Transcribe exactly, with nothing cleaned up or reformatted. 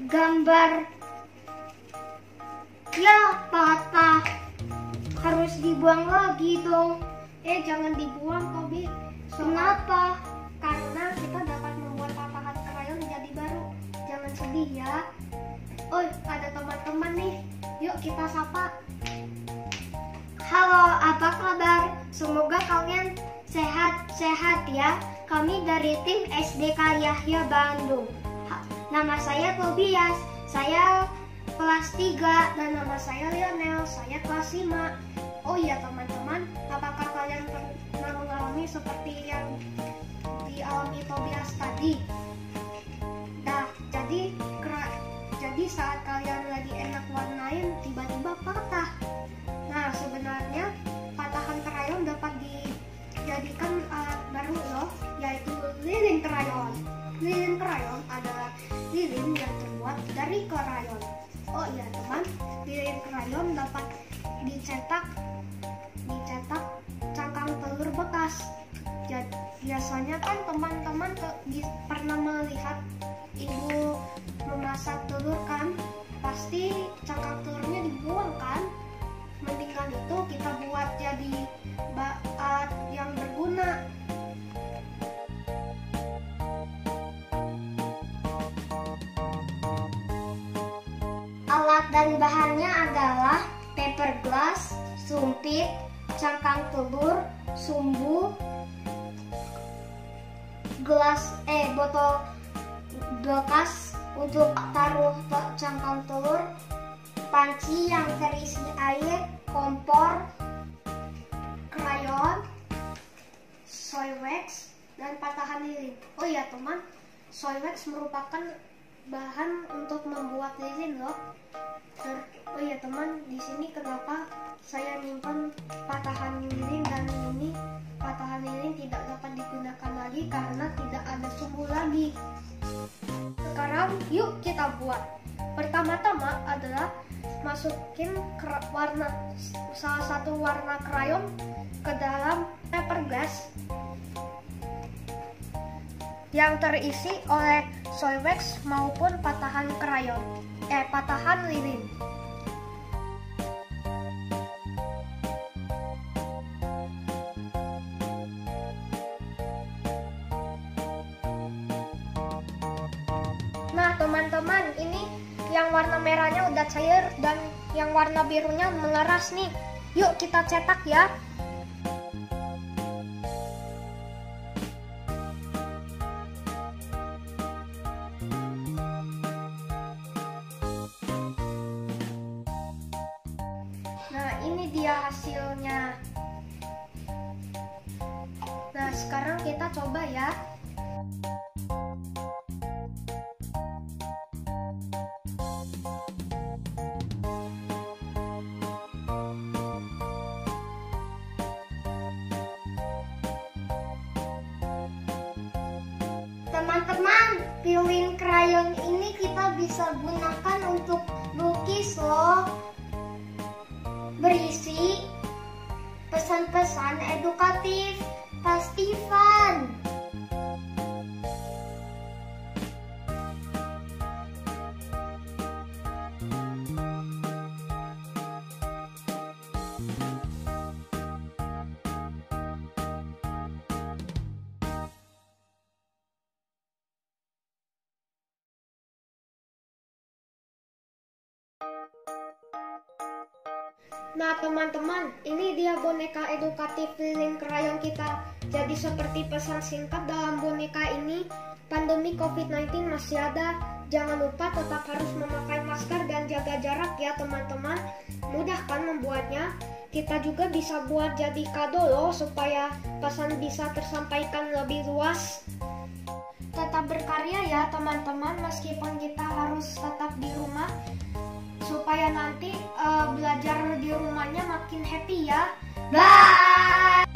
gambar. Ya, patah. Harus dibuang lagi dong. Eh, jangan dibuang, Tobi. Kenapa? Karena kita dapat membuat patahan krayon jadi baru. Jangan sedih ya. Oh, ada teman-teman nih. Yuk kita sapa. Halo, apa kabar? Semoga kalian sehat-sehat ya. Kami dari tim S D K Yahya Bandung. Ha, nama saya Tobias. Saya kelas tiga. Dan nama saya Lionel. Saya kelas lima. Oh iya teman-teman, apakah kalian pernah mengalami seperti yang dialami Tobias tadi? Nah, jadi jadi saat kalian lagi enak warnain, tiba-tiba patah. Nah, sebenarnya patahan krayon dapat dijadikan alat baru loh, yaitu lilin krayon. Lilin krayon adalah lilin yang terbuat dari krayon. Oh iya teman, lilin krayon dapat dicetak dicetak cangkang telur bekas. Jadi, biasanya kan teman-teman pernah melihat ibu memasak telur kan, pasti cangkang telurnya dibuang kan. Mendingan itu kita buat jadi bahan yang berguna. Alat dan bahannya adalah paper glass, sumpit, cangkang telur, sumbu, gelas eh botol bekas untuk taruh cangkang telur, panci yang terisi air, kompor, krayon, soy wax, dan patahan lilin. Oh iya teman, soy wax merupakan bahan untuk membuat lilin loh. Ter oh iya teman, di sini kenapa saya nyimpan patahan lilin, dan ini patahan lilin tidak dapat digunakan lagi karena tidak ada sumbu lagi. Sekarang yuk kita buat. Pertama-tama adalah masukin warna salah satu warna krayon ke dalam paper glass yang terisi oleh soy wax maupun patahan krayon eh patahan lilin. Nah teman-teman, ini yang warna merahnya udah cair dan yang warna birunya mengeras nih. Yuk kita cetak ya. Nah ini dia hasilnya. Nah sekarang kita coba ya. Teman-teman, lilin krayon ini kita bisa gunakan untuk lukis loh. Berisi pesan-pesan edukatif, pasti fun. Nah teman-teman, ini dia boneka edukatif lilin krayon kita. Jadi seperti pesan singkat dalam boneka ini, pandemi covid sembilan belas masih ada. Jangan lupa tetap harus memakai masker dan jaga jarak ya teman-teman. Mudah kan membuatnya? Kita juga bisa buat jadi kado loh, supaya pesan bisa tersampaikan lebih luas. Tetap berkarya ya teman-teman, meskipun kita harus tetap di rumah, supaya nanti uh, belajar di rumahnya makin happy ya. Bye.